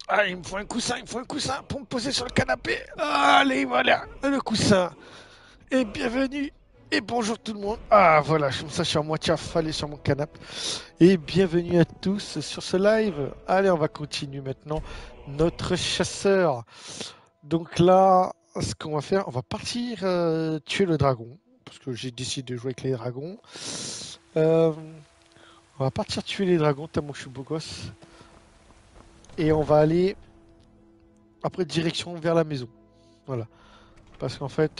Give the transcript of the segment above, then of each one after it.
Ah, il me faut un coussin, il me faut un coussin pour me poser sur le canapé. Allez, voilà, le coussin. Et bienvenue. Et bonjour tout le monde. Ah, voilà, comme ça, je suis à moitié affalé sur mon canapé. Et bienvenue à tous sur ce live. Allez, on va continuer maintenant notre chasseur. Donc là, ce qu'on va faire, on va partir tuer le dragon. Parce que j'ai décidé de jouer avec les dragons. Euh, on va partir tuer les dragons tellement que je suis beau gosse. Et on va aller après direction vers la maison. Voilà. Parce qu'en fait,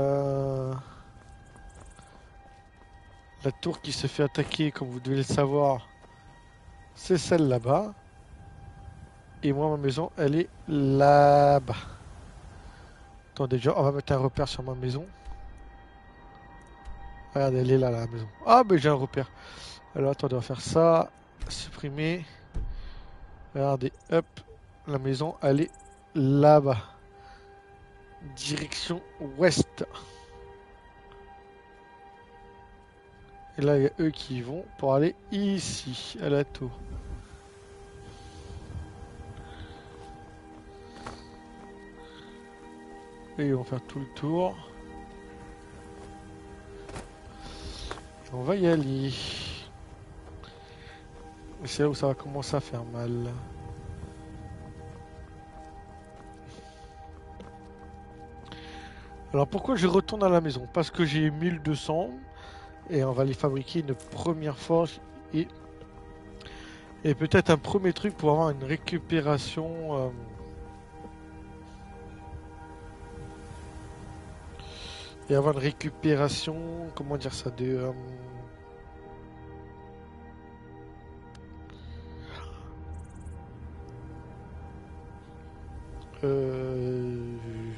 la tour qui se fait attaquer, comme vous devez le savoir, c'est celle là-bas. Et moi, ma maison, elle est là-bas. Attendez, déjà, on va mettre un repère sur ma maison. Regarde, elle est là, la maison. Ah, mais j'ai un repère. Alors, attendez, on va faire ça. Supprimer. Regardez, hop. La maison, elle est là-bas. Direction ouest. Et là, il y a eux qui y vont pour aller ici, à la tour. Et ils vont faire tout le tour. Et on va y aller. Et c'est là où ça va commencer à faire mal. Alors pourquoi je retourne à la maison? Parce que j'ai 1200 et on va les fabriquer une première forge et, et peut-être un premier truc pour avoir une récupération. Et avoir une récupération, comment dire ça, euh,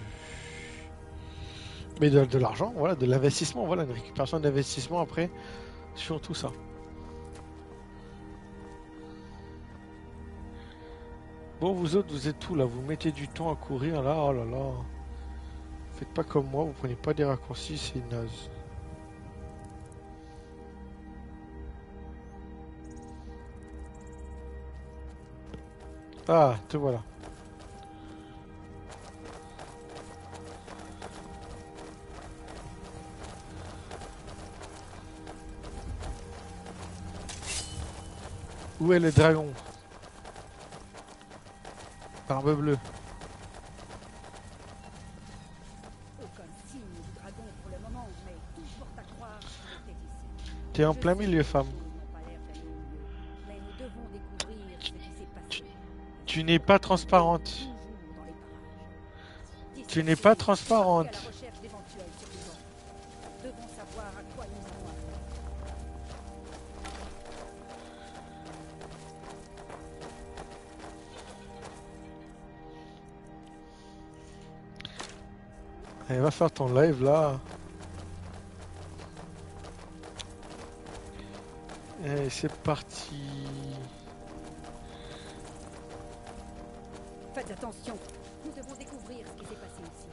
mais de l'argent, voilà, de l'investissement, voilà, une récupération d'investissement après sur tout ça. Bon, vous autres, vous êtes tout là, vous mettez du temps à courir là, oh là là. Faites pas comme moi, vous prenez pas des raccourcis, c'est naze. Ah, te voilà. Où est le dragon? Barbe bleue. Aucun signe du dragon pour le moment, mais tout porte à croire qu'il était ici. T'es en Je plein sais milieu, que les femme. choses n'ont pas l'air d'aller au mieux, mais nous devons découvrir ce qui s'est Tu, passé. Et tu si n'es le pas dragon rôde transparente. toujours dans les parages. Tu n'es pas Dispersez-vous, partez à la transparente. recherche d'éventuels survivants. Nous devons savoir à quoi nous avons affaire. Allez, va faire ton live là. Allez, c'est parti. Faites attention, nous devons découvrir ce qui s'est passé ici.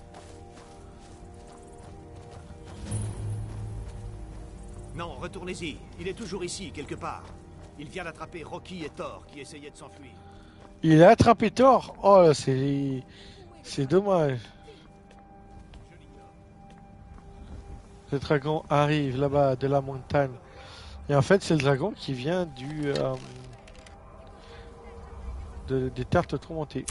Non, retournez-y. Il est toujours ici, quelque part. Il vient d'attraper Rocky et Thor qui essayaient de s'enfuir. Il a attrapé Thor. Oh là, c'est dommage. Le dragon arrive là-bas de la montagne. Et en fait, c'est le dragon qui vient des tartes tourmentées.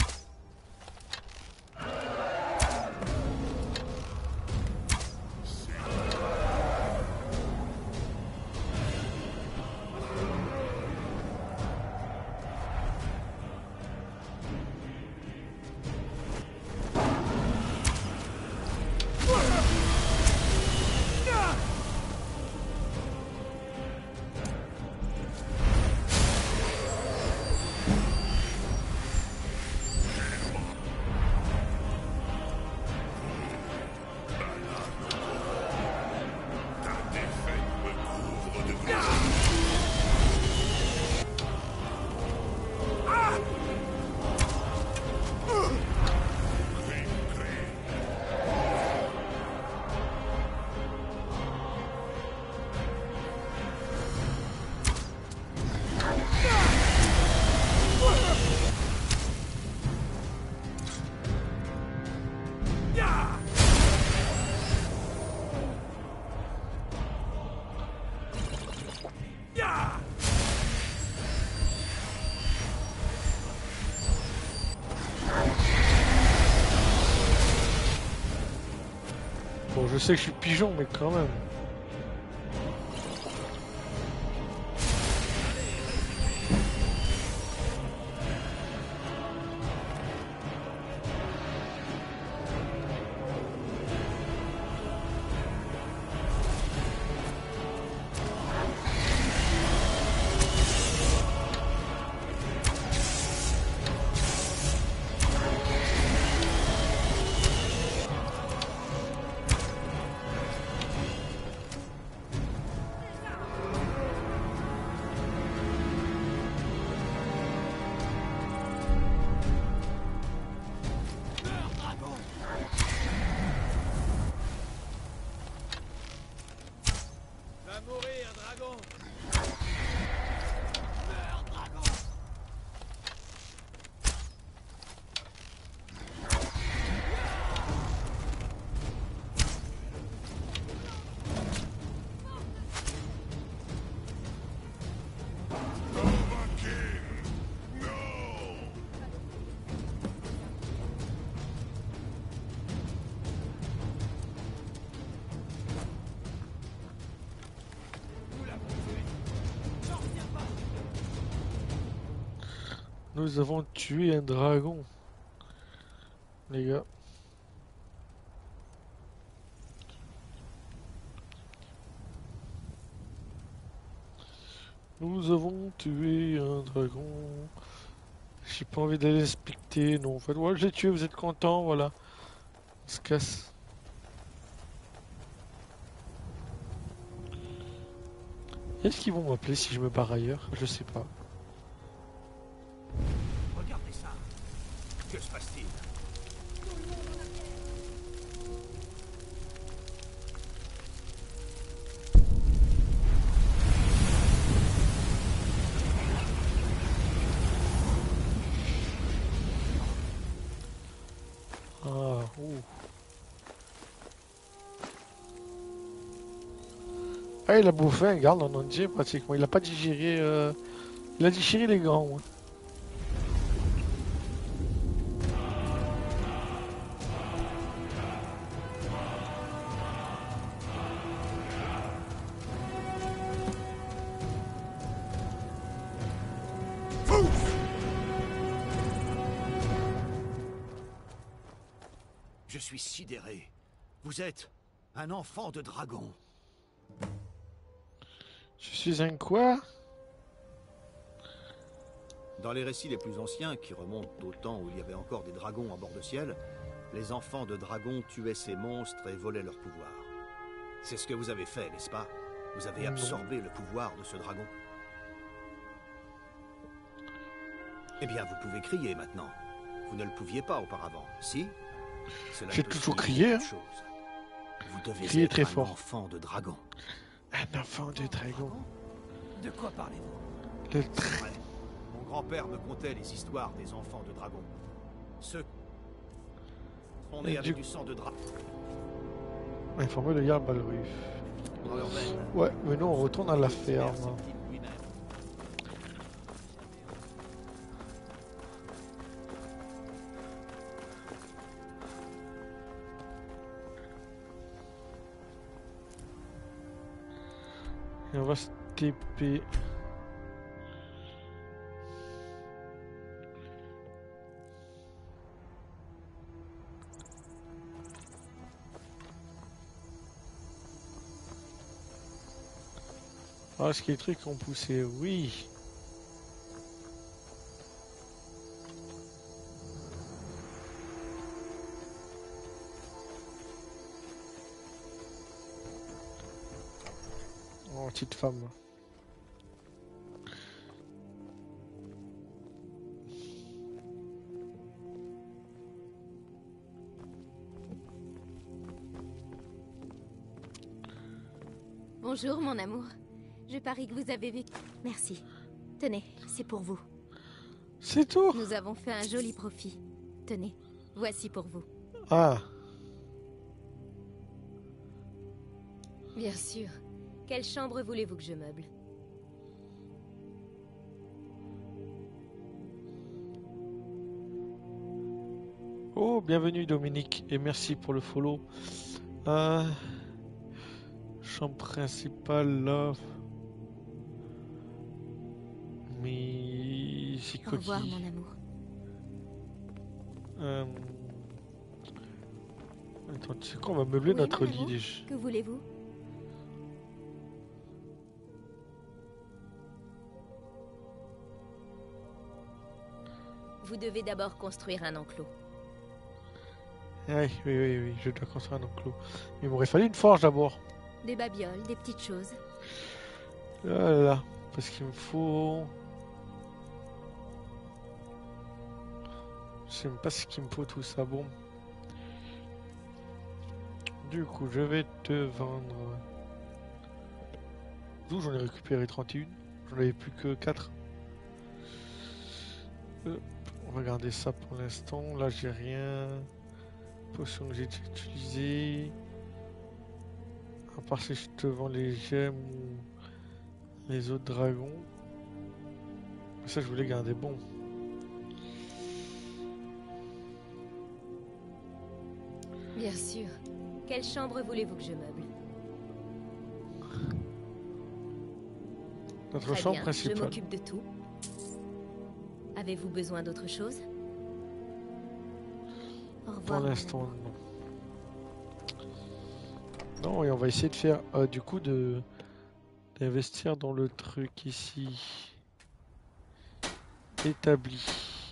je sais que je suis pigeon, mais quand même. Va mourir, dragon. Nous avons tué un dragon, les gars. Nous avons tué un dragon. J'ai pas envie d'aller inspecter, non. En fait, ouais, je l'ai tué, vous êtes content, voilà. On se casse. Est-ce qu'ils vont m'appeler si je me barre ailleurs? Je sais pas. Regardez ça. Que se passe-t-il? Ah, ouh. Ah, il a bouffé un garde en entier pratiquement. Il a pas digéré. Il a digéré les grands. Ouais. Je suis sidéré. Vous êtes un enfant de dragon. Je suis un quoi? Dans les récits les plus anciens, qui remontent au temps où il y avait encore des dragons à bord de ciel, les enfants de dragons tuaient ces monstres et volaient leur pouvoir. C'est ce que vous avez fait, n'est-ce pas? Vous avez absorbé le pouvoir de ce dragon. Eh bien, vous pouvez crier maintenant. Vous ne le pouviez pas auparavant, si? Cela J'ai peut toujours signifier crié, quelque chose. Vous devez Crier être très un fort. enfant de dragon. Un enfant de dragon. De quoi parlez-vous? Le C'est vrai. Mon grand-père me contait les histoires des enfants de dragon. Ceux sont nés avec du sang de dragon Informer le Jarl Balruf. dans leurs veines. Ouais, mais nous on retourne à la ferme. Lui-même. Et on va se TP. Ah, est-ce qu'il y a des trucs qui ont poussé? Oui. Oh, petite femme. Bonjour, mon amour. Je parie que vous avez vécu. Merci. Tenez, c'est pour vous. C'est tout? Nous avons fait un joli profit. Tenez, voici pour vous. Ah, Bien sûr. Quelle chambre voulez-vous que je meuble? oh, bienvenue Dominique et merci pour le follow. Ah, chambre principale là. Mais c'est Au revoir, Cody. mon amour. Euh, Attends, tu sais quoi, on va meubler Oui, notre mon lit amour. déjà. Que voulez-vous? Vous devez d'abord construire un enclos. Oui, oui, oui, oui, je dois construire un enclos. Mais il m'aurait fallu une forge d'abord. Des babioles, des petites choses. Ah là là, parce qu'il me faut... Je sais même pas ce qu'il me faut tout ça, bon. Du coup, je vais te vendre... D'où j'en ai récupéré 31. J'en avais plus que 4. On va garder ça pour l'instant. Là, j'ai rien. Potion que j'ai déjà utilisée. À part si je te vends les gemmes ou les autres dragons. Ça, je voulais garder bon. Bien sûr. Quelle chambre voulez-vous que je meuble? Notre Très chambre bien, je principale. m'occupe de tout. Avez-vous besoin d'autre chose? Au Pour revoir, mon l'instant, amour. non. Non, et on va essayer de faire du coup d'investir dans le truc ici. Établi.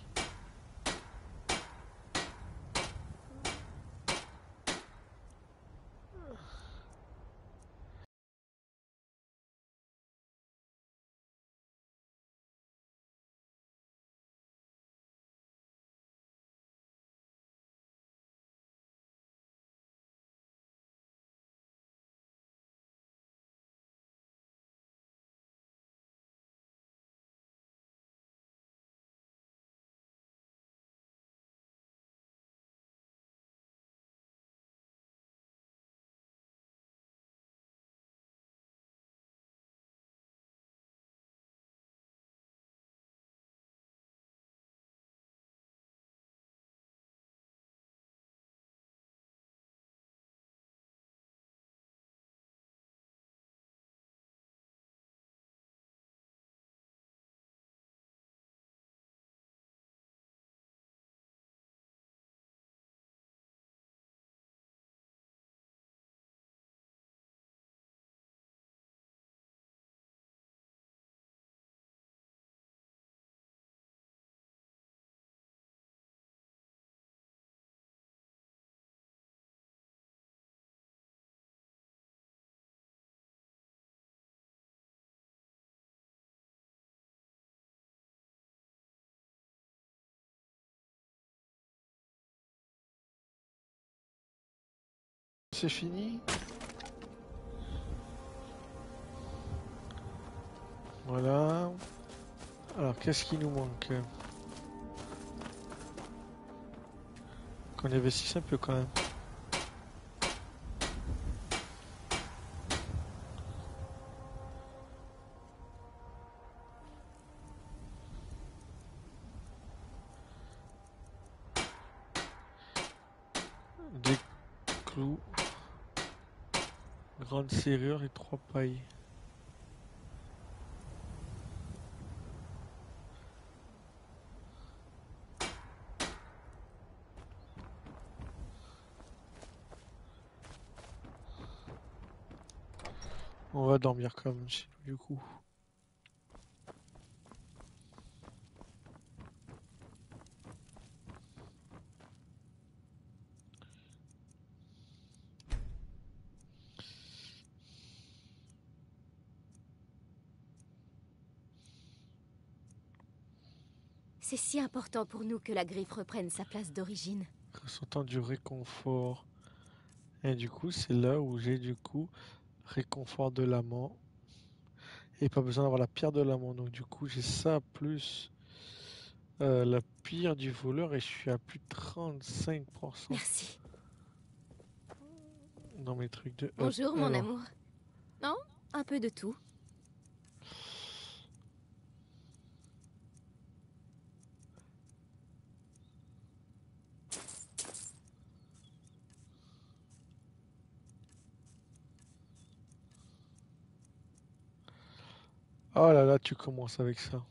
C'est fini. Voilà. Alors, qu'est-ce qui nous manque? Qu'on investisse un peu quand même. Des clous. Grande serrure et 3 pailles. On va dormir quand même chez nous, du coup. C'est si important pour nous que la griffe reprenne sa place d'origine. Ressentant du réconfort. Et du coup, c'est là où j'ai du coup réconfort de l'amant. Et pas besoin d'avoir la pierre de l'amant. Donc du coup, j'ai ça plus la pierre du voleur et je suis à plus de 35% Merci. dans mes trucs de up. Bonjour, mon Alors, amour. Non, un peu de tout. Oh là là, tu commences avec ça.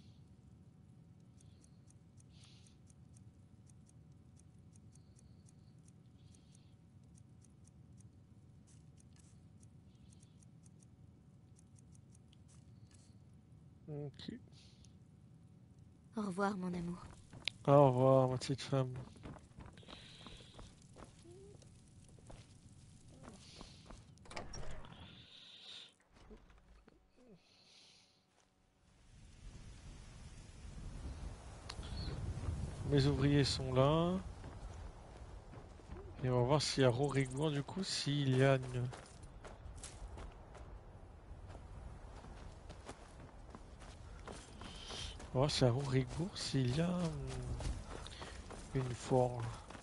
Ok. Au revoir, mon amour. Au revoir, ma petite femme. Mes ouvriers sont là. Et on va voir s'il y a Rorigour du coup, s'il y a une... On va voir s'il y a Rorigour, s'il y a une forge.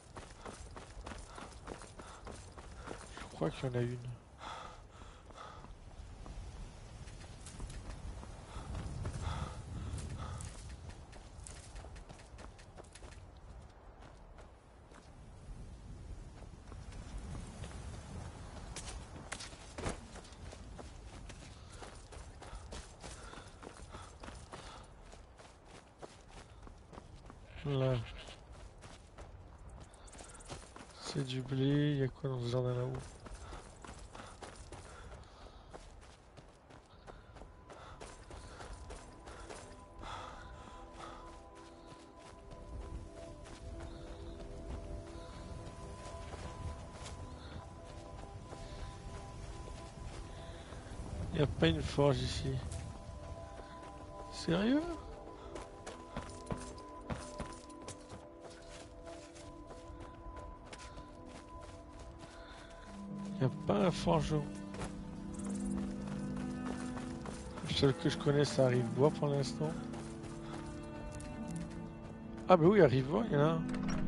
Je crois qu'il y en a une. Là, c'est du blé. Il y a quoi dans ce jardin là-haut? Il n'y a pas une forge ici. Sérieux? Il n'y a pas un forgeron. Le seul que je connais, c'est Rive-Bois pour l'instant. Ah bah oui, à Rive-Bois, il y en a un.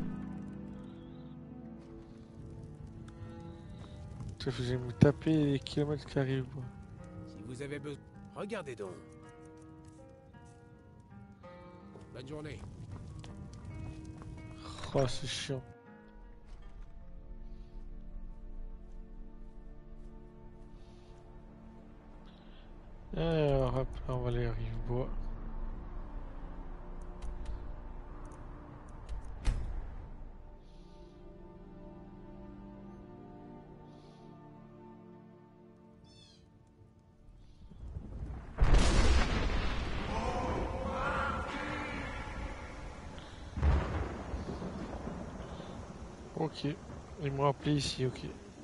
Je vais me taper les kilomètres qui arrivent. Si vous avez besoin... Regardez donc. Bonne journée. Oh, c'est chiant. Alors, hop, là, on va aller à Rive-Bois. Ok. Ils m'ont appelé ici, ok.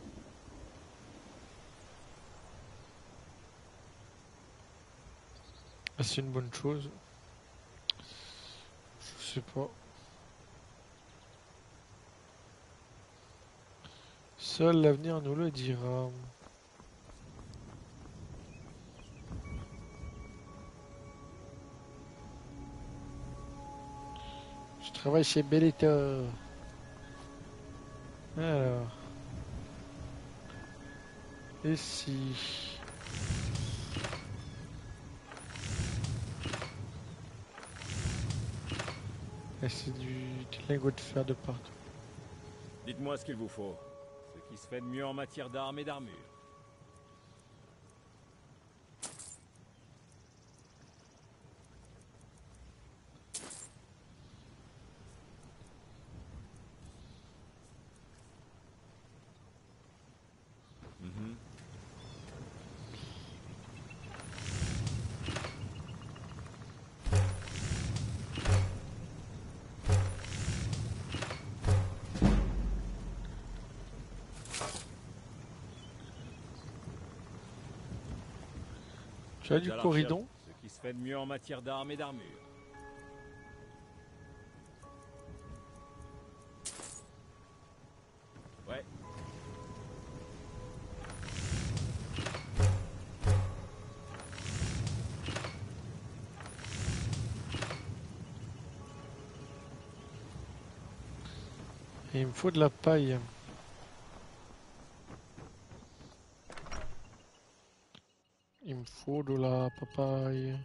Ah, c'est une bonne chose. Je sais pas. Seul l'avenir nous le dira. Je travaille chez Belletta. Alors. Et si... Et c'est du lingot de fer de partout. Dites-moi ce qu'il vous faut. Ce qui se fait de mieux en matière d'armes et d'armure. Mhm. Tu as du À la corridon? recherche de ce qui se fait de mieux en matière d'armes et d'armure. Ouais. Et il me faut de la paille. Il me faut de la papaye.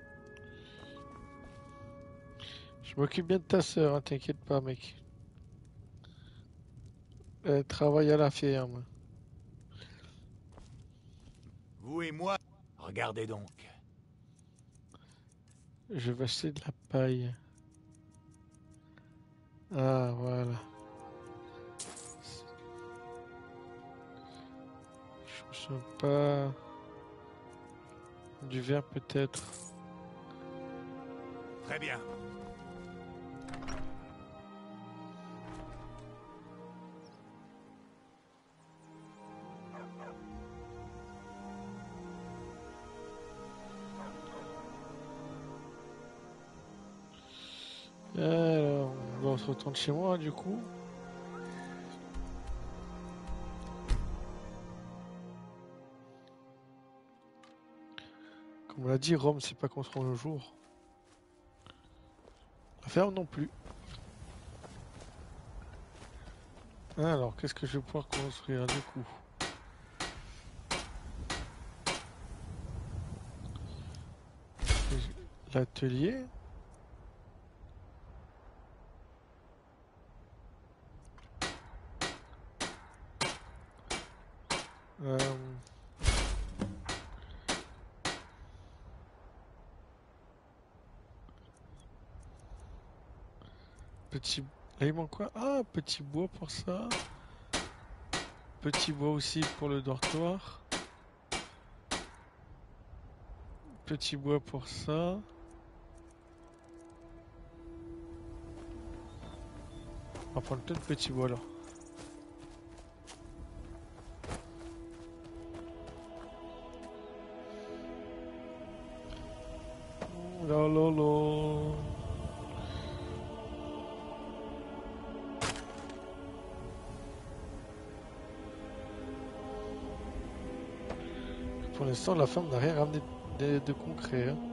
Je m'occupe bien de ta sœur, hein, t'inquiète pas, mec. Travaille à la ferme. Vous et moi. Regardez donc. Je vais acheter de la paille. Ah, voilà. Je me souviens pas. Du verre peut-être. Très bien. Alors, on se retourne chez moi du coup. Comme on l'a dit, Rome c'est pas construit en un jour. La ferme non plus. Alors, qu'est-ce que je vais pouvoir construire du coup? L'atelier. Euh, Petit... Là, il manque quoi? Ah, petit bois pour ça. Petit bois aussi pour le dortoir. Petit bois pour ça. On va prendre plein de petits bois alors. La la la. Pour l'instant, la femme n'a rien ramené de concret. Hein.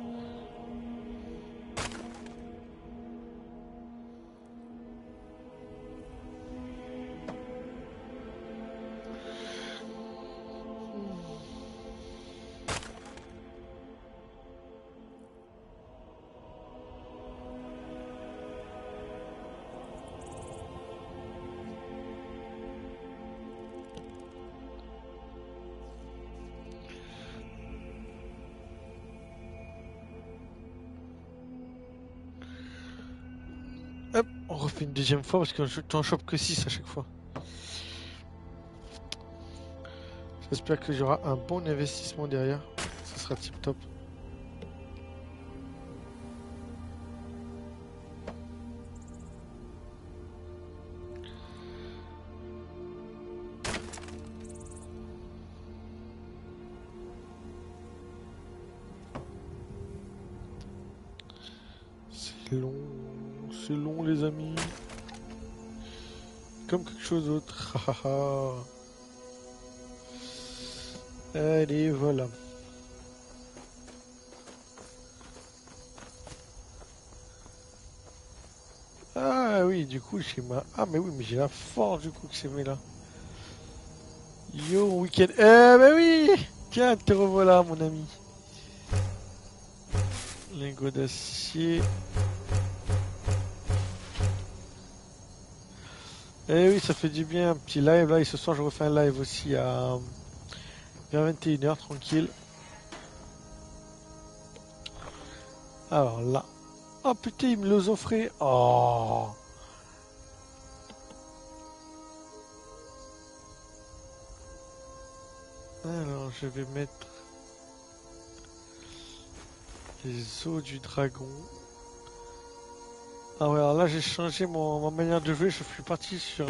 Hop, on refait une deuxième fois parce que tu en chopes que 6 à chaque fois. J'espère que j'aurai un bon investissement derrière. Ça sera tip top. C'est long les amis. Comme quelque chose d'autre. Allez, voilà. Ah oui, du coup, chez ma... Ah mais oui, mais j'ai la force du coup que c'est mis là. Yo, week-end. Mais oui. Tiens, te revoilà mon ami. Lingot d'acier. Eh oui, ça fait du bien, un petit live là, et ce soir je refais un live aussi à vers 21h, tranquille. Alors là. Oh putain, il me les offrait. Oh. Alors, je vais mettre les os du dragon. Ah ouais, alors là j'ai changé ma manière de jouer, je suis parti sur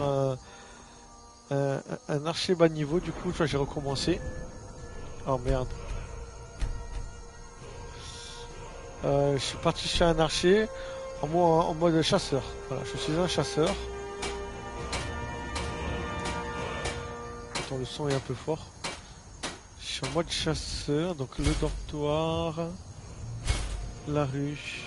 un archer bas niveau, du coup j'ai recommencé. Oh merde. Je suis parti sur un archer en mode chasseur. Voilà, je suis un chasseur. Attends, le son est un peu fort. Je suis en mode chasseur, donc le dortoir, la ruche.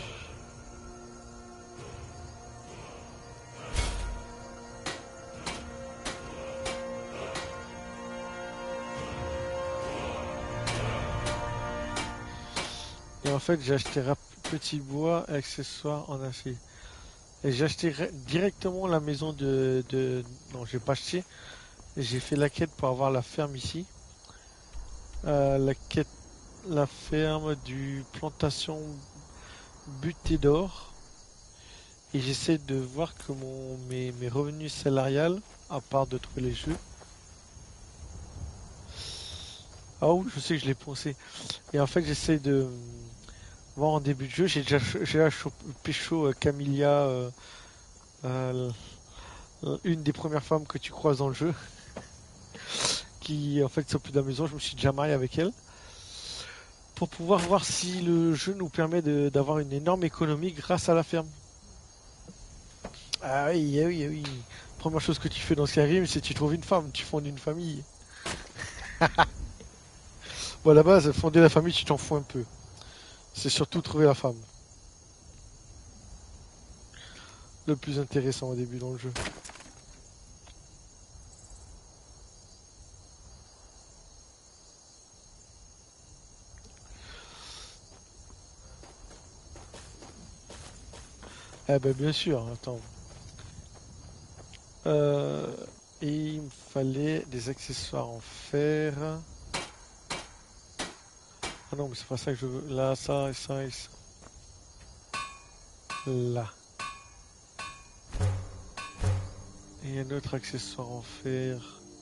Et en fait, j'ai acheté petit bois et accessoires en acier. Et j'ai acheté directement la maison Non, j'ai pas acheté. J'ai fait la quête pour avoir la ferme ici. La ferme du plantation butée d'or. Et j'essaie de voir que mes revenus salariales, à part de trouver les jeux. Ah oui, je sais que je l'ai pensé. Et en fait, j'essaie de voir en début de jeu. J'ai déjà pécho Camilla, euh, une des premières femmes que tu croises dans le jeu, qui en fait s'occupe de la maison. Je me suis déjà marié avec elle. Pour pouvoir voir si le jeu nous permet d'avoir une énorme économie grâce à la ferme. Ah oui, ah oui, ah oui. Première chose que tu fais dans Skyrim, c'est que tu trouves une femme, tu fondes une famille. Bon, à la base, fonder la famille, tu t'en fous un peu. C'est surtout trouver la femme. Le plus intéressant au début dans le jeu. Eh ben bien sûr, attends. Et il me fallait des accessoires en fer. Ah non, mais c'est pas ça que je veux. Là, ça et ça et ça. Là. Et un autre accessoire en fer.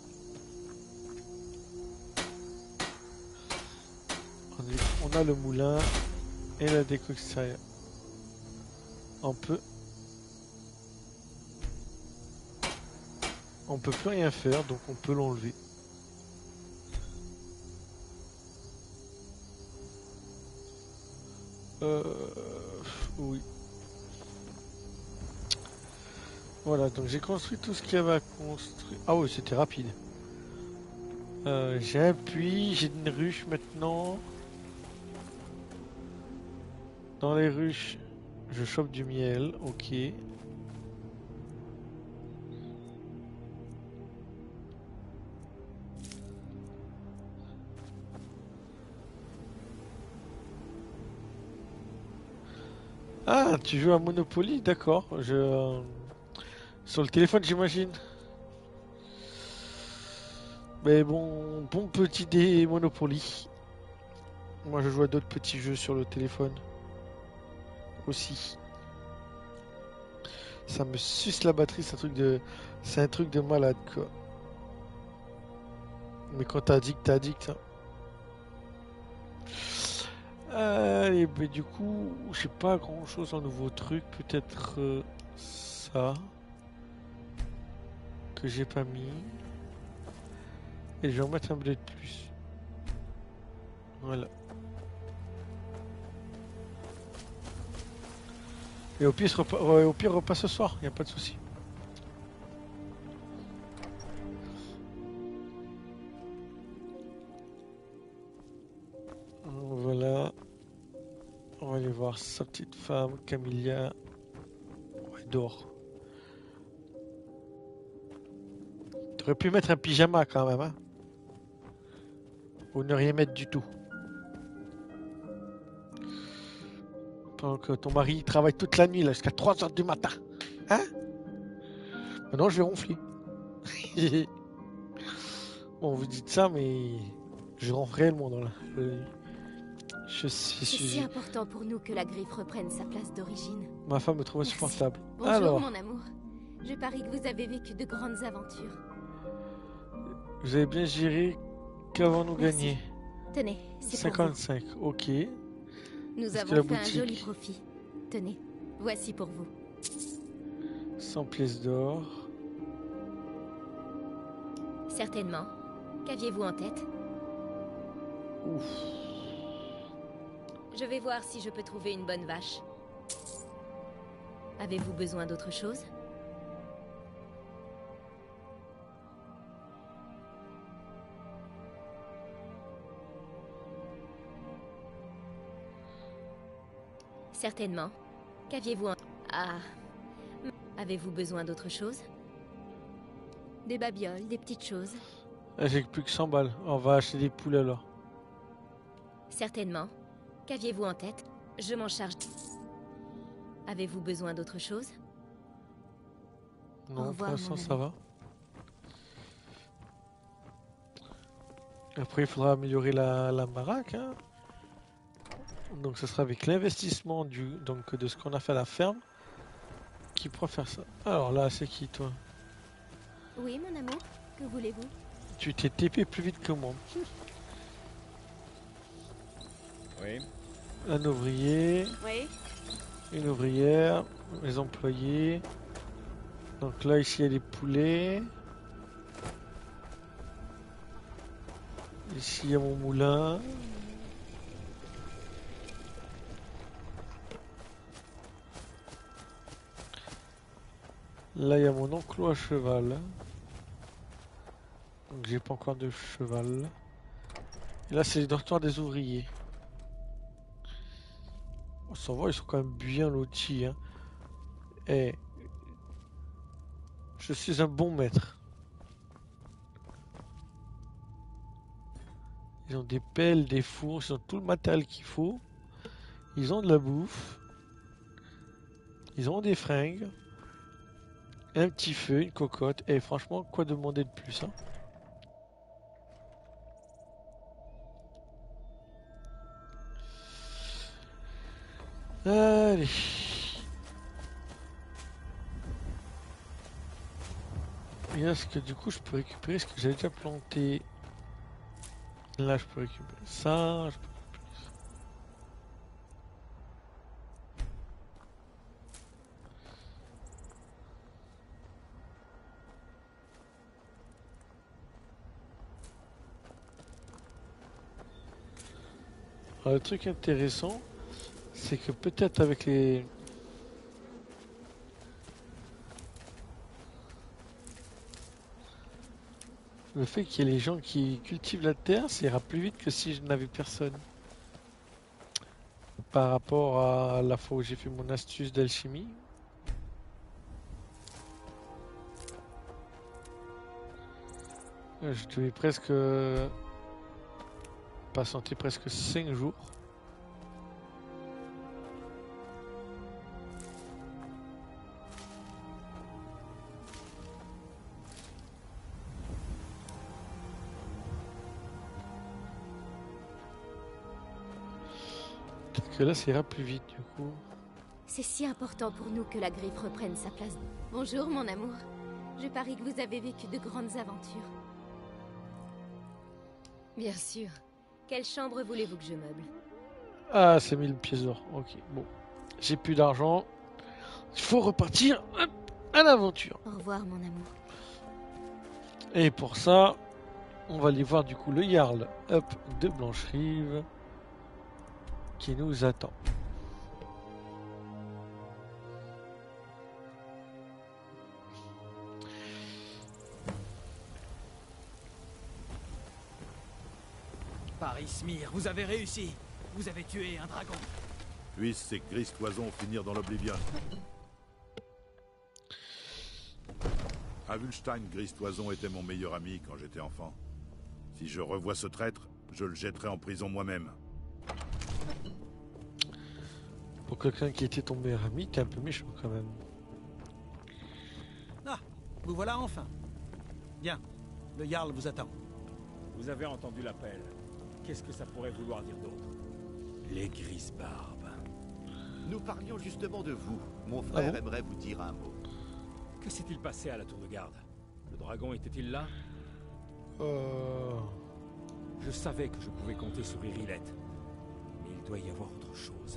On a le moulin et la déco extérieure. On peut plus rien faire, donc on peut l'enlever. Oui. Voilà, donc j'ai construit tout ce qu'il y avait à construire. Ah oui, c'était rapide. J'ai un puits, j'ai une ruche maintenant. Dans les ruches, je chope du miel, ok. Ah, tu joues à Monopoly, d'accord. Sur le téléphone, j'imagine. Mais bon petit dé Monopoly. Moi, je joue à d'autres petits jeux sur le téléphone. Aussi. Ça me suce la batterie, c'est un truc de malade, quoi. Mais quand t'addictes, hein. Allez, mais du coup, j'ai pas grand chose en nouveau truc. Peut-être ça que j'ai pas mis. Et je vais en mettre un blé de plus. Voilà. Et au pire, repas ce soir, y a pas de souci. Voilà. On va aller voir sa petite femme, Camilla. Ouais, dehors. T'aurais pu mettre un pyjama quand même, hein. Ou ne rien mettre du tout. Pendant que ton mari travaille toute la nuit, là, jusqu'à 3 heures du matin. Hein? Maintenant, je vais ronfler. Bon, vous dites ça, mais je ronfle réellement dans la nuit. C'est si important pour nous que la griffe reprenne sa place d'origine. Ma femme me trouve insupportable. Bonjour, alors, mon amour. Je parie que vous avez vécu de grandes aventures. vous avez bien géré. Qu'avons-nous gagné? Tenez, c'est 55, pour vous. ok. Nous Est-ce que avons la fait un boutique- joli profit. Tenez, voici pour vous. 100 pièces d'or. Certainement. Qu'aviez-vous en tête? Ouf. Je vais voir si je peux trouver une bonne vache. Avez-vous besoin d'autre chose? Certainement. Qu'aviez-vous en... Ah. Avez-vous besoin d'autre chose? Des babioles, des petites choses? Ah, j'ai plus que 100 balles. On va acheter des poules alors. Certainement. Qu'aviez-vous en tête? Je m'en charge. Avez-vous besoin d'autre chose? Au Non, pour revoir, l'instant mon ça ami. va. Après, il faudra améliorer la baraque, hein. Donc, ce sera avec l'investissement donc, de ce qu'on a fait à la ferme qui pourra faire ça. Alors là, c'est qui toi? Oui, mon amour, que voulez-vous? Tu t'es TP plus vite que moi. Oui. Un ouvrier, Oui. une ouvrière, les employés. Donc là, ici, il y a des poulets. Ici, il y a mon moulin. Là, il y a mon enclos à cheval. Donc, j'ai pas encore de cheval. Et là, c'est les dortoirs des ouvriers. On s'en va, ils sont quand même bien lotis, hein. Et je suis un bon maître. Ils ont des pelles, des fours, ils ont tout le matériel qu'il faut. Ils ont de la bouffe. Ils ont des fringues. Un petit feu, une cocotte. Et franchement, quoi demander de plus, hein? Allez. Et est-ce que du coup je peux récupérer ce que j'avais déjà planté? Là je peux récupérer ça. Je peux récupérer ça. Alors, le truc intéressant, c'est que peut-être avec les... Le fait qu'il y ait les gens qui cultivent la terre, ça ira plus vite que si je n'avais personne. Par rapport à la fois où j'ai fait mon astuce d'alchimie. Je devais presque patienter presque 5 jours. Peut-être que là, ça ira plus vite du coup. C'est si important pour nous que la griffe reprenne sa place. Bonjour, mon amour. Je parie que vous avez vécu de grandes aventures. Bien sûr. Quelle chambre voulez-vous que je meuble? Ah, c'est 1000 pièces d'or. Ok, bon. J'ai plus d'argent. Il faut repartir hop, à l'aventure. Au revoir, mon amour. Et pour ça, on va aller voir du coup le Jarl hop, de Blancherive qui nous attend. Paris-Smyr, vous avez réussi. Vous avez tué un dragon. Puissent ces grises toisons finir dans l'oblivion. À Wulstein, Grise Toison était mon meilleur ami quand j'étais enfant. Si je revois ce traître, je le jetterai en prison moi-même. Pour quelqu'un qui était ton meilleur ami, t'es un peu méchant quand même. Ah, vous voilà enfin. Bien, le Jarl vous attend. Vous avez entendu l'appel. Qu'est-ce que ça pourrait vouloir dire d'autre? Les grises barbes. Nous parlions justement de vous. Mon frère bon aimerait vous dire un mot. Que s'est-il passé à la tour de garde? Le dragon était-il là? Je savais que je pouvais compter sur Irilette. Mais il doit y avoir autre chose.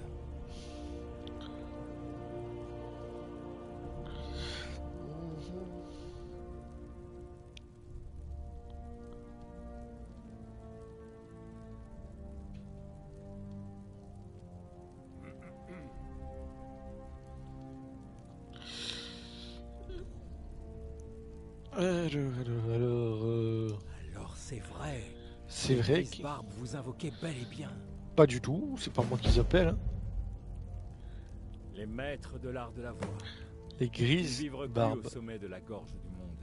Alors c'est vrai. C'est Les vrai grises barbes vous invoquaient bel et bien. pas du tout, c'est pas moi qui les appelle, hein. Les maîtres de l'art de la voix. Les Ils grises vivent reclus barbes. au sommet de la gorge du monde.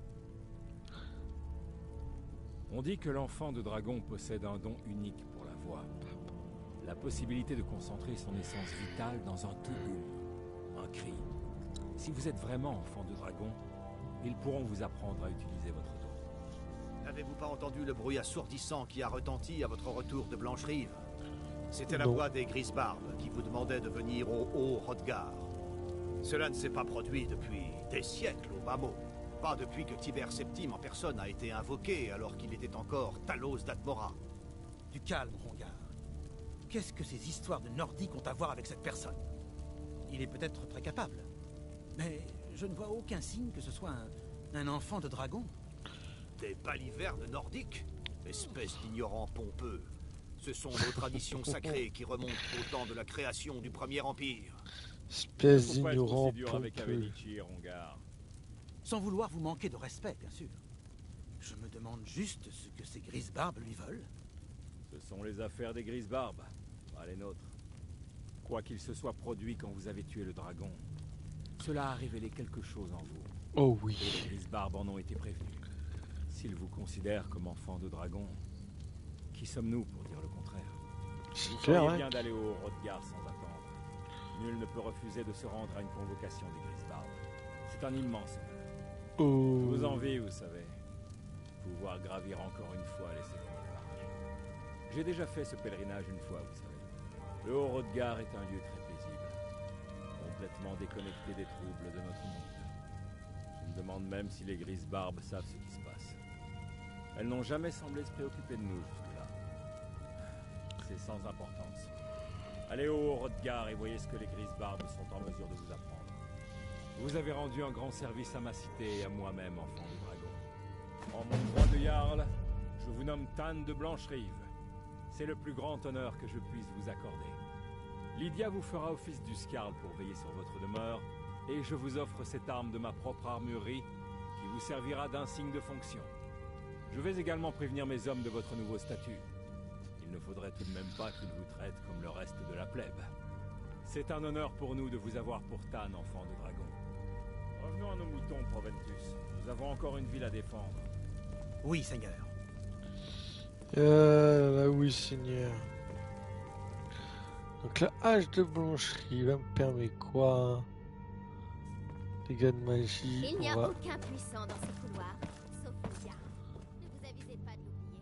On dit que l'enfant de dragon possède un don unique pour la voix. La possibilité de concentrer son essence vitale dans un tubule, un cri. Si vous êtes vraiment enfant de dragon, Ils pourront vous apprendre à utiliser votre don. N'avez-vous pas entendu le bruit assourdissant qui a retenti à votre retour de Blanche-Rive? C'était la Non. voix des Grisbarbes qui vous demandait de venir au Haut-Hrodgar. Cela ne s'est pas produit depuis des siècles au bas mot. Pas depuis que Tibère Septime en personne a été invoqué alors qu'il était encore Talos d'Atmora. Du calme, Rongar. Qu'est-ce que ces histoires de Nordiques ont à voir avec cette personne? Il est peut-être très capable. Mais je ne vois aucun signe que ce soit un enfant de dragon. Des balivernes nordiques? Espèce d'ignorant pompeux. Ce sont nos traditions sacrées qui remontent au temps de la création du Premier Empire. Espèce Faut pas être d'ignorant aussi dur avec pompeux. Avenichi et Rongar. Sans vouloir vous manquer de respect, bien sûr. Je me demande juste ce que ces Grisbarbes lui veulent. Ce sont les affaires des Grisbarbes, pas les nôtres. Quoi qu'il se soit produit quand vous avez tué le dragon, cela a révélé quelque chose en vous. Oh Et oui. les Grisbarbes en ont été prévenus. S'ils vous considèrent comme enfant de dragon, qui sommes-nous pour dire le contraire? C'est Vous clair, feriez hein. bien d'aller au Hrodgar sans attendre. Nul ne peut refuser de se rendre à une convocation des Grisbarbes. C'est un immense honneur. Oh. Je vous envie, vous savez. Pouvoir gravir encore une fois les secondes marches. J'ai déjà fait ce pèlerinage une fois, vous savez. Le Haut-Hrodgar est un lieu très paisible. Complètement déconnecté des troubles de notre monde. Je me demande même si les Grisbarbes savent ce qui se passe. Elles n'ont jamais semblé se préoccuper de nous jusque-là. C'est sans importance. Allez au Haut-Hrodgar et voyez ce que les Grisbarbes sont en mesure de vous apprendre. Vous avez rendu un grand service à ma cité et à moi-même, enfant de dragon. En mon droit de Jarl, je vous nomme Tan de Blanche-Rive. C'est le plus grand honneur que je puisse vous accorder. Lydia vous fera office du Skarl pour veiller sur votre demeure, et je vous offre cette arme de ma propre armurerie qui vous servira d'insigne de fonction. Je vais également prévenir mes hommes de votre nouveau statut. Il ne faudrait tout de même pas qu'ils vous traitent comme le reste de la plèbe. C'est un honneur pour nous de vous avoir pour Tan, enfant de dragon. Revenons à nos moutons, Proventus. Nous avons encore une ville à défendre. Oui, Seigneur. Là oui, Seigneur. Donc la hache de Blanche-Rive me permet quoi? Dégâts de magie. Il n'y a on va- aucun puissant dans ces couloirs, sauf le Jarl. Ne vous avisez pas de l'oublier.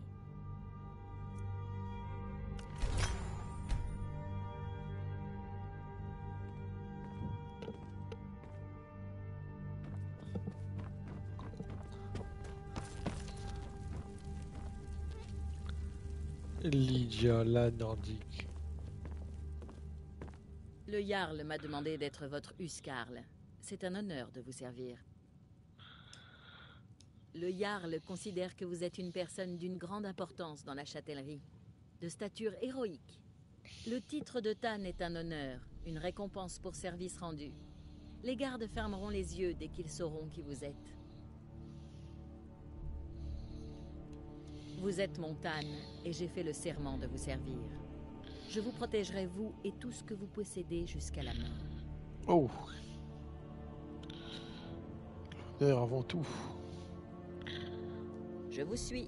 Lydia, la nordique. Le Jarl m'a demandé d'être votre Huskarl. C'est un honneur de vous servir. Le Jarl considère que vous êtes une personne d'une grande importance dans la châtellerie, de stature héroïque. Le titre de Tan est un honneur, une récompense pour service rendu. Les gardes fermeront les yeux dès qu'ils sauront qui vous êtes. Vous êtes mon Tan, et j'ai fait le serment de vous servir. Je vous protégerai, vous et tout ce que vous possédez, jusqu'à la mort. Oh. L'honneur avant tout. Je vous suis.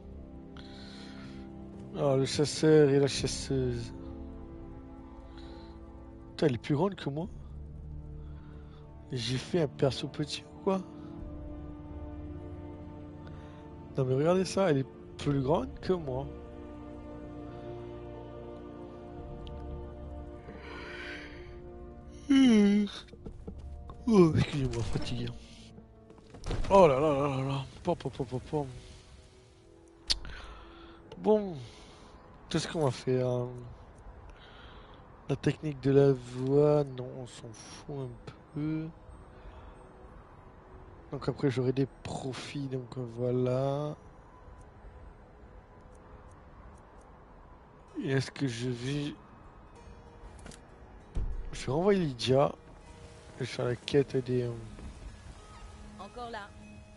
Ah, le chasseur et la chasseuse. Putain, elle est plus grande que moi. J'ai fait un perso petit ou quoi? Non mais regardez ça, elle est plus grande que moi. Oh, excusez-moi, fatigué. Oh là là là là là. Pom, pom, pom, pom, pom. Bon, qu'est-ce qu'on va faire? La technique de la voix, non, on s'en fout un peu. Donc après j'aurai des profits, donc voilà. Et est-ce que je vais... Je vais renvoyer Lydia. Je vais faire la quête des... Encore là.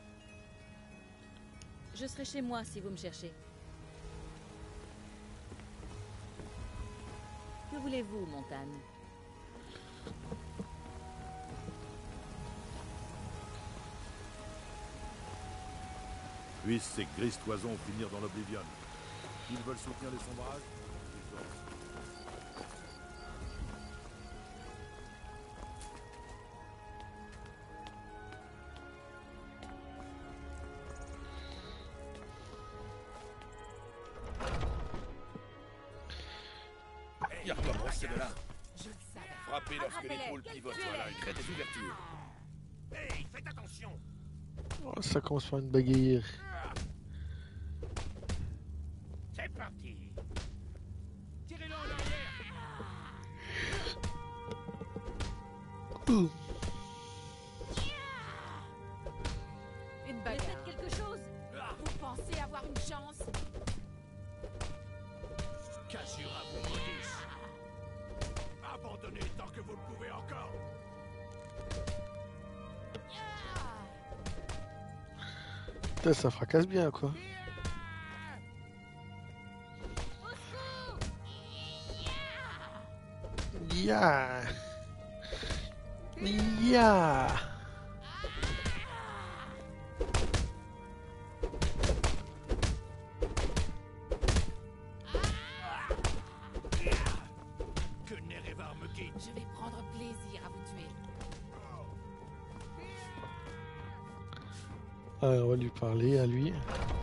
Je serai chez moi si vous me cherchez. Que voulez-vous, Montagne? Puissent ces grises toisons finir dans l'Oblivion. Ils veulent soutenir les sombrages. Ils auront- ces deux-là. Je le savais. Frappez lorsque Attrapez-les. l'épaule pivote, voilà, et créez des ouvertures. Hey, faites attention! Oh, ça commence par une bagarre. C'est parti! Tirez-le en arrière! Ouh. Une Mais bagarre. faites quelque chose. Vous pensez avoir une chance? Qu'Ashura vous maudisse. Abandonnez tant que vous le pouvez encore. Putain, ça fracasse bien, quoi. Ya. Ya. Que Nerevar me quitte. Je vais prendre plaisir à vous tuer. On va lui parler à lui.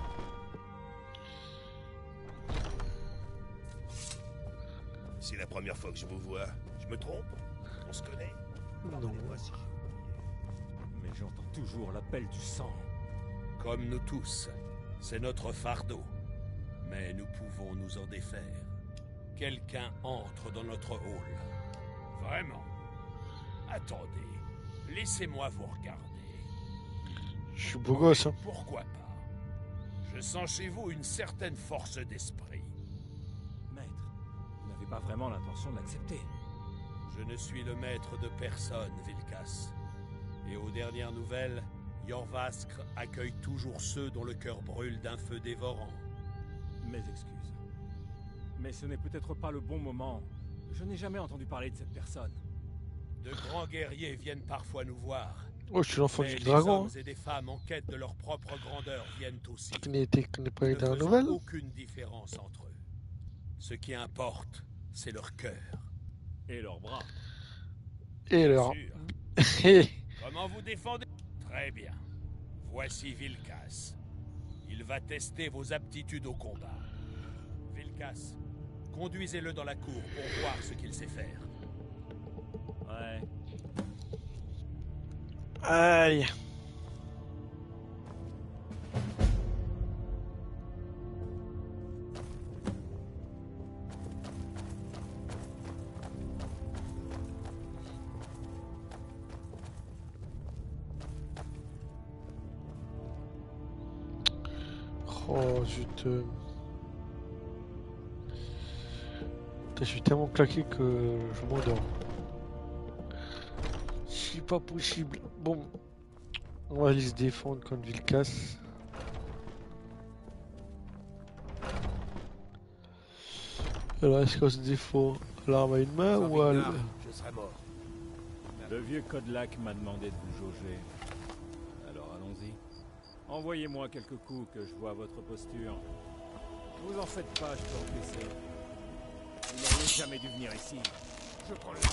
C'est la première fois que je vous vois. Je me trompe? On se connaît? Non. Pardonnez-moi si Mais j'entends toujours l'appel du sang. Comme nous tous, c'est notre fardeau. Mais nous pouvons nous en défaire. Quelqu'un entre dans notre hall. Vraiment? Attendez, laissez-moi vous regarder. Je suis beau gosse, hein. Pourquoi pas? Je sens chez vous une certaine force d'esprit. Maître, vous n'avez pas vraiment l'intention de l'accepter. Je ne suis le maître de personne, Vilkas. Et aux dernières nouvelles, Jorvaskr accueille toujours ceux dont le cœur brûle d'un feu dévorant. Mes excuses. Mais ce n'est peut-être pas le bon moment. Je n'ai jamais entendu parler de cette personne. De grands guerriers viennent parfois nous voir. Oh, je suis l'enfant Mais du les dragon, hommes et des femmes en quête de leur propre grandeur viennent aussi. qui n'est pas Nous été dans la ne faisons nouvelle. aucune différence entre eux. Ce qui importe, c'est leur cœur. Et leurs bras. Et alors. Sûr. Comment vous défendez? Très bien. Voici Vilkas. Il va tester vos aptitudes au combat. Vilkas, conduisez-le dans la cour pour voir ce qu'il sait faire. Ouais. Aïe. Oh, Putain, je suis tellement claqué que je m'endors. C'est pas possible. Bon, on va aller se défendre contre Vilkas. Alors, est-ce qu'on se défend à l'arme à une main ou à... Je serai mort. Le vieux Kodlak m'a demandé de vous jauger. Alors allons-y. Envoyez-moi quelques coups que je vois votre posture. Ne vous en faites pas, je peux encaisser. Vous n'auriez jamais dû venir ici. Je prends le...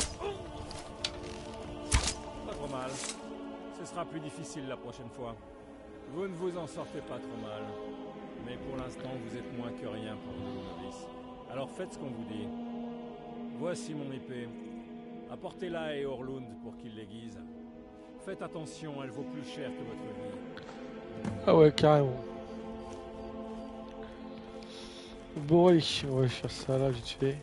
Pas trop mal. Ce sera plus difficile la prochaine fois. Vous ne vous en sortez pas trop mal. Mais pour l'instant, vous êtes moins que rien pour nous, novices. Alors faites ce qu'on vous dit. Voici mon épée. Apportez-la à Eorlund pour qu'il l'aiguise. Faites attention, elle vaut plus cher que votre vie. Ah ouais, carrément. Bon, allez, on va faire ça là, vite fait.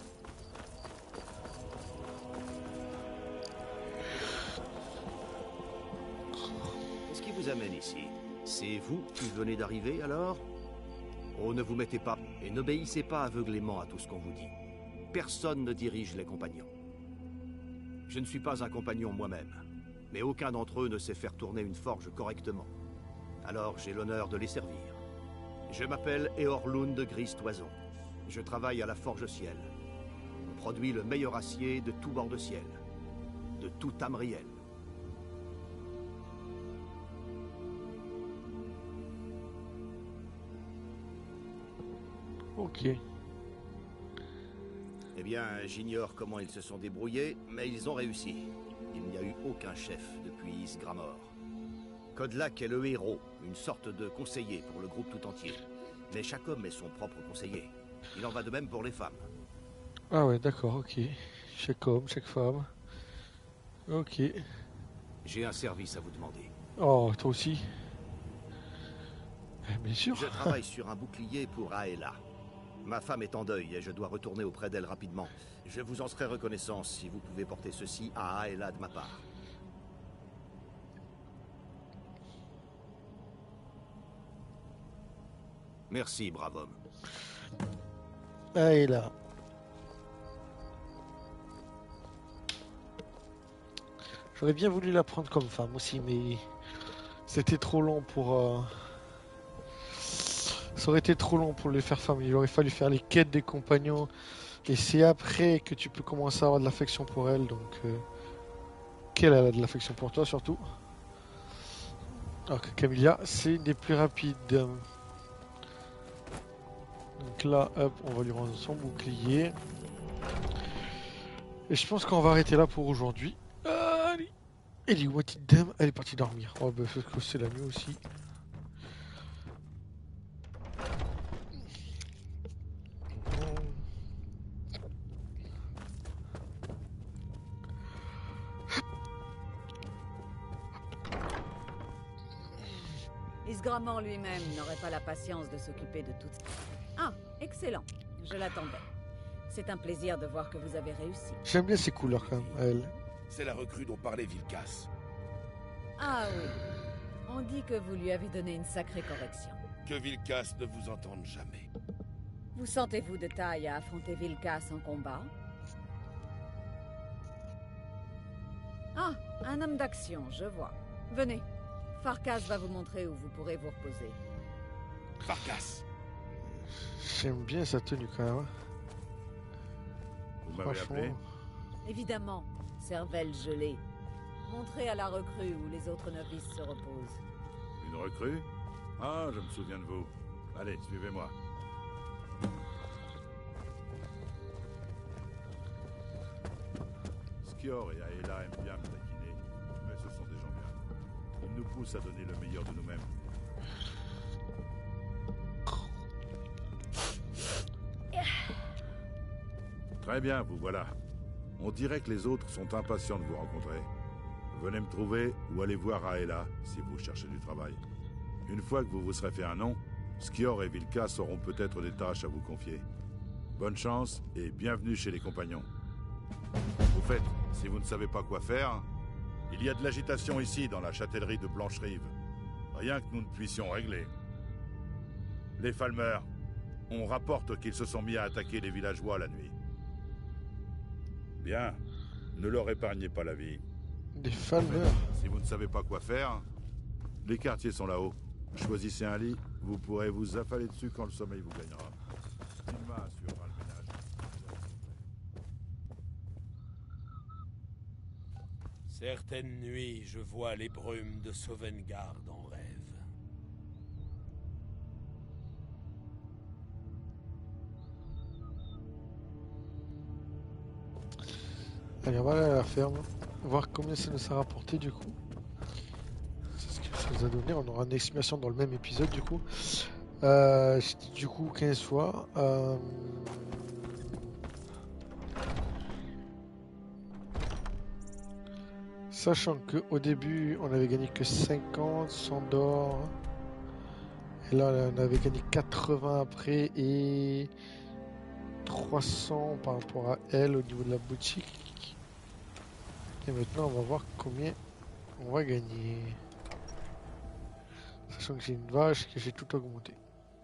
Qu'est-ce qui vous amène ici? C'est vous qui venez d'arriver alors? Oh, ne vous mettez pas et n'obéissez pas aveuglément à tout ce qu'on vous dit. Personne ne dirige les compagnons. Je ne suis pas un compagnon moi-même, mais aucun d'entre eux ne sait faire tourner une forge correctement. Alors j'ai l'honneur de les servir. Je m'appelle Eorlund de Gris-Toison. Je travaille à la Forge Ciel. On produit le meilleur acier de tout bord de ciel, de tout Tamriel. Ok. Eh bien, j'ignore comment ils se sont débrouillés, mais ils ont réussi. Il n'y a eu aucun chef depuis Ysgramor. Kodlak est le héros, une sorte de conseiller pour le groupe tout entier. Mais chaque homme est son propre conseiller. Il en va de même pour les femmes. Ah ouais, d'accord, ok. Chaque homme, chaque femme. Ok. J'ai un service à vous demander. Oh, toi aussi? Bien sûr. Je travaille sur un bouclier pour Aela. Ma femme est en deuil et je dois retourner auprès d'elle rapidement. Je vous en serai reconnaissant si vous pouvez porter ceci à Aela de ma part. Merci, brave homme. Ah, et là. J'aurais bien voulu la prendre comme femme aussi, mais c'était trop long pour. Ça aurait été trop long pour les faire femme. Il aurait fallu faire les quêtes des compagnons. Et c'est après que tu peux commencer à avoir de l'affection pour elle. Donc, qu'elle a de l'affection pour toi surtout. Alors que Camilla, c'est des plus rapides. Donc là, hop, on va lui rendre son bouclier. Et je pense qu'on va arrêter là pour aujourd'hui. Allez. Elle est où, petite dame? Elle est partie dormir. Oh bah parce que c'est la nuit aussi. Isgramor lui-même n'aurait pas la patience de s'occuper de tout. Ah, excellent. Je l'attendais. C'est un plaisir de voir que vous avez réussi. J'aime bien ses couleurs quand même, elle. C'est la recrue dont parlait Vilkas. Ah oui. On dit que vous lui avez donné une sacrée correction. Que Vilkas ne vous entende jamais. Vous sentez-vous de taille à affronter Vilkas en combat? Ah, un homme d'action, je vois. Venez. Farkas va vous montrer où vous pourrez vous reposer. Farkas! J'aime bien sa tenue quand même. Vous m'avez appelé? Évidemment, cervelle gelée. Montrez à la recrue où les autres novices se reposent. Une recrue? Ah, je me souviens de vous. Allez, suivez-moi. Skior et Aela aiment bien me taquiner, mais ce sont des gens bien. Ils nous poussent à donner le meilleur de nous-mêmes. Très bien, vous voilà. On dirait que les autres sont impatients de vous rencontrer. Venez me trouver ou allez voir Aela si vous cherchez du travail. Une fois que vous vous serez fait un nom, Skior et Vilkas auront peut-être des tâches à vous confier. Bonne chance et bienvenue chez les compagnons. Au fait, si vous ne savez pas quoi faire, il y a de l'agitation ici dans la châtellerie de Blancherive. Rien que nous ne puissions régler. Les Falmer, on rapporte qu'ils se sont mis à attaquer les villageois la nuit. Bien, ne leur épargnez pas la vie. Des Falmer. Si vous ne savez pas quoi faire, les quartiers sont là-haut. Choisissez un lit, vous pourrez vous affaler dessus quand le sommeil vous gagnera. Silma assurera le ménage. Certaines nuits, je vois les brumes de Sovngarde en rêve. Allez, on va aller à la ferme. Voir combien ça nous a rapporté du coup. C'est ce que ça nous a donné. On aura une estimation dans le même épisode du coup. J'ai dit du coup 15 fois. Sachant qu'au début on avait gagné que 50, 100 d'or. Et là on avait gagné 80 après et 300 par rapport à elle au niveau de la boutique. Et maintenant on va voir combien on va gagner. Sachant que j'ai une vache que j'ai tout augmenté.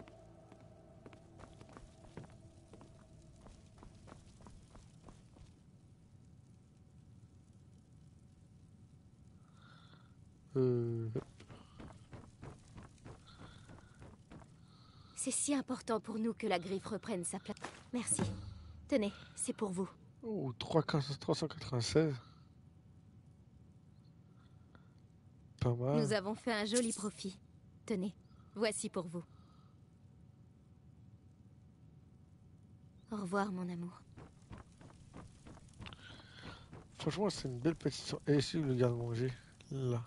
C'est si important pour nous que la griffe reprenne sa place. Merci. Tenez, c'est pour vous. Oh, 396. Pas mal. Nous avons fait un joli profit. Tenez, voici pour vous. Au revoir, mon amour. Franchement, c'est une belle petite... Et ici, le garde-manger. Là.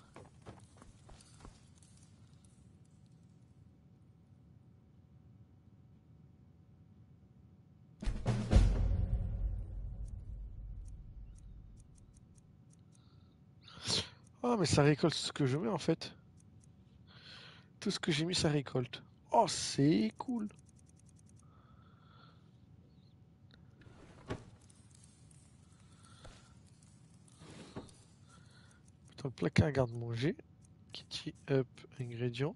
Ah, mais ça récolte ce que je mets en fait. Tout ce que j'ai mis, ça récolte. Oh, c'est cool. Donc, placard à garde-manger. Kitty up ingrédients.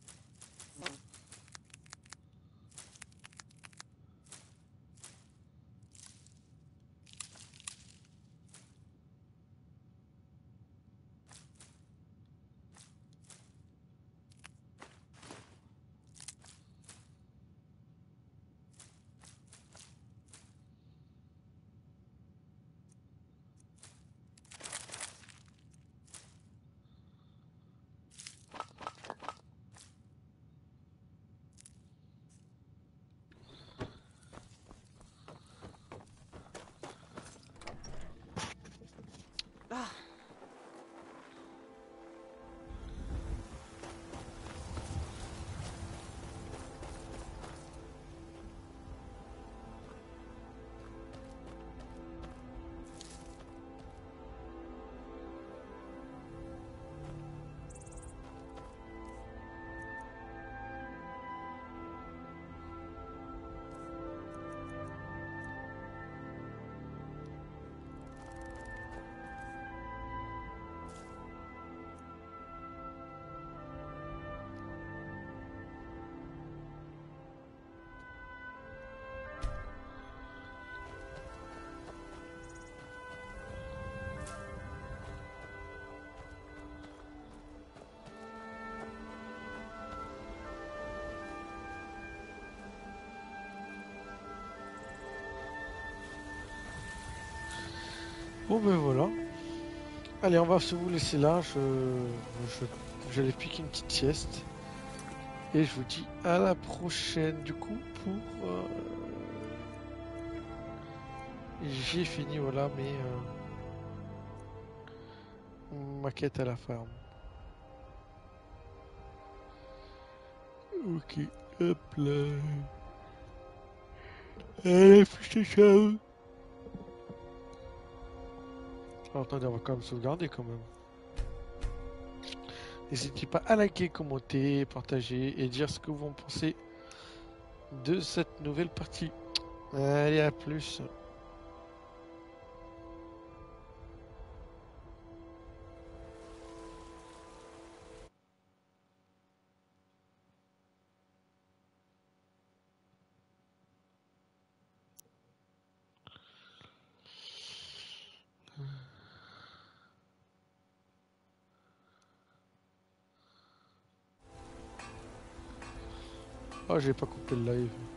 Bon ben voilà. Allez, on va se vous laisser là. J'allais piquer une petite sieste. Et je vous dis à la prochaine du coup pour... j'ai fini voilà ma quête à la ferme. Ok, hop là. Allez, ciao. Alors, attendez, on va quand même sauvegarder quand même. N'hésitez pas à liker, commenter, partager et dire ce que vous en pensez de cette nouvelle partie. Allez, à plus. Oh, j'ai pas coupé le live.